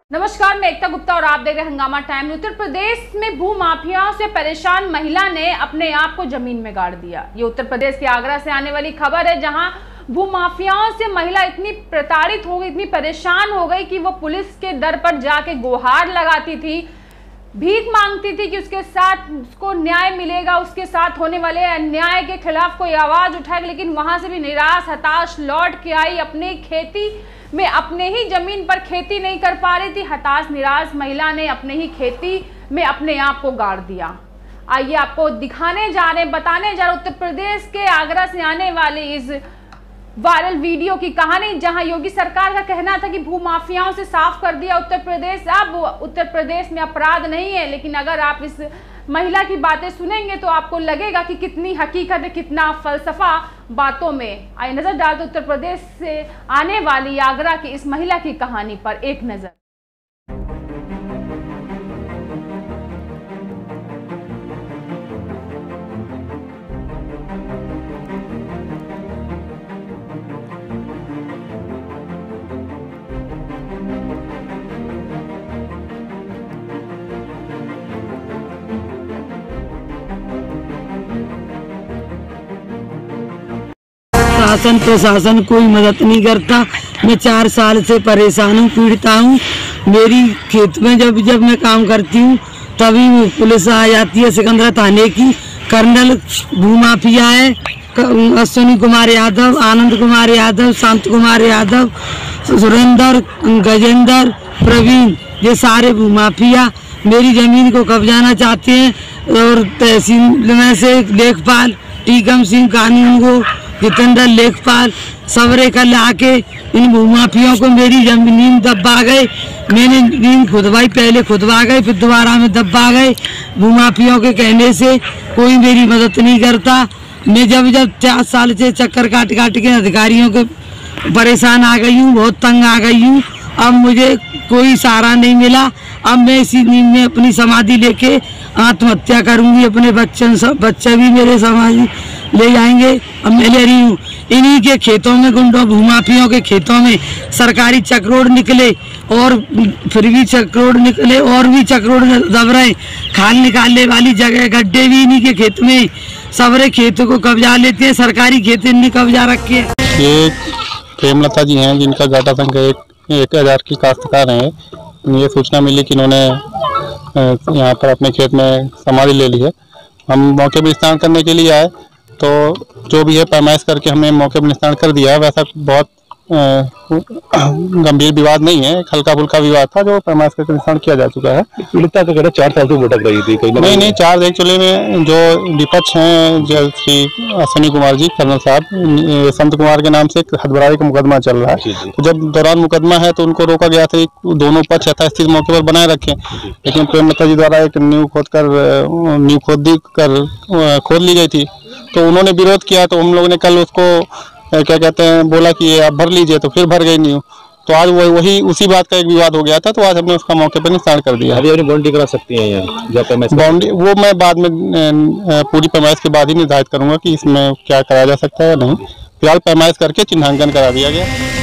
नमस्कार, मैं एकता गुप्ता और आप देख रहे हैं हंगामा टाइम। उत्तर प्रदेश में भू माफियाओं से परेशान महिला ने अपने आप को जमीन में गाड़ दिया। ये उत्तर प्रदेश के आगरा से आने वाली खबर है, जहां भू माफियाओं से महिला इतनी प्रताड़ित हो गई, इतनी परेशान हो गई कि वो पुलिस के दर पर जाके गुहार लगाती थी, भीख मांगती थी कि उसके साथ उसको न्याय मिलेगा, उसके साथ होने वाले अन्याय के खिलाफ कोई आवाज उठाएगा। लेकिन वहां से भी निराश हताश लौट के आई। अपनी खेती में अपने ही जमीन पर खेती नहीं कर पा रही थी। हताश निराश महिला ने अपने ही खेती में अपने आप को गाड़ दिया। आइए आपको दिखाने जा रहे हैं, बताने जा रहे उत्तर प्रदेश के आगरा से आने वाले इस वायरल वीडियो की कहानी, जहां योगी सरकार का कहना था कि भू माफियाओं से साफ कर दिया उत्तर प्रदेश। अब उत्तर प्रदेश में अपराध नहीं है, लेकिन अगर आप इस महिला की बातें सुनेंगे तो आपको लगेगा कि कितनी हकीकत है, कितना फलसफा बातों में। आइए नजर डालते उत्तर प्रदेश से आने वाली आगरा की इस महिला की कहानी पर एक नजर। शासन प्रशासन कोई मदद नहीं करता। मैं 4 साल से परेशान हूँ, पीड़िता हूँ। मेरी खेत में जब मैं काम करती हूँ तभी पुलिस आ जाती है। सिकंदरा थाने की कर्नल भूमाफिया है, अश्विनी कुमार यादव, आनंद कुमार यादव, शांत कुमार यादव, सुरेंद्र, गजेंद्र, प्रवीण, ये सारे भूमाफिया मेरी जमीन को कब्जाना चाहते हैं। और तहसील में से लेखपाल टीकम सिंह कानून, जितेंद्र लेखपाल सवरे कल आके इन भूमाफियों को मेरी जमीन दबा गए। मैंने नींद खुदवाई, पहले खुदवा गए, फिर दोबारा में दबा गए। भूमाफियों के कहने से कोई मेरी मदद नहीं करता। मैं जब 4 साल से चक्कर काट के अधिकारियों के परेशान आ गई हूँ, बहुत तंग आ गई हूँ। अब मुझे कोई सहारा नहीं मिला। अब मैं इसी नींद में अपनी समाधि लेके आत्महत्या करूंगी। अपने बच्चे भी मेरे समाधि ले जाएंगे। अब मैं ले रही हूँ इन्हीं के खेतों में, गुंडों भूमाफियों के खेतों में सरकारी चक्रोड निकले और फिर भी चक्रोड निकले और भी चक्रोड दब रहे। खाल निकालने वाली जगह गड्ढे भी इन्हीं के खेत में। सबरे खेतों को कब्जा लेते हैं, सरकारी खेत इन्हीं कब्जा रखे। ये प्रेमलता जी हैं, जिनका घाटा संख्या 1000 की काश्तकार हैं। ये सूचना मिली कि इन्होंने यहाँ पर अपने खेत में समाधि ले ली है। हम मौके पर निस्तारण करने के लिए आए तो जो भी है पैमाइश करके हमने मौके पर निस्तारण कर दिया है। वैसा बहुत गंभीर विवाद नहीं है, हल्का फुल्का विवाद था जो पैमाइश करके निस्तारण किया जा चुका है। पीड़िता तो 4 साल से भटक रही थी कहीं नहीं 4 एक्चुअली में जो विपक्ष हैं, जो श्री अश्विनी कुमार जी कर्नल साहब, संत कुमार के नाम से एक हदबराई का मुकदमा चल रहा है। तो जब दौरान मुकदमा है तो उनको रोका गया था कि दोनों पक्ष यथास्थित मौके पर बनाए रखें। लेकिन प्रेमलता जी द्वारा एक नींव खोद ली गई थी, तो उन्होंने विरोध किया। तो हम लोगों ने कल उसको क्या कहते हैं बोला कि ये आप भर लीजिए, तो फिर भर गई नींव। तो आज वही उसी बात का एक विवाद हो गया था, तो आज हमने उसका मौके पर निस्तारण कर दिया। अभी बाउंड्री करा सकती हैं यहाँ जब बाउंड्री वो मैं बाद में पूरी पैमाइश के बाद ही निर्धारित करूंगा कि इसमें क्या कराया जा सकता है या नहीं। फिलहाल पैमाइश करके चिन्हांकन करा दिया गया।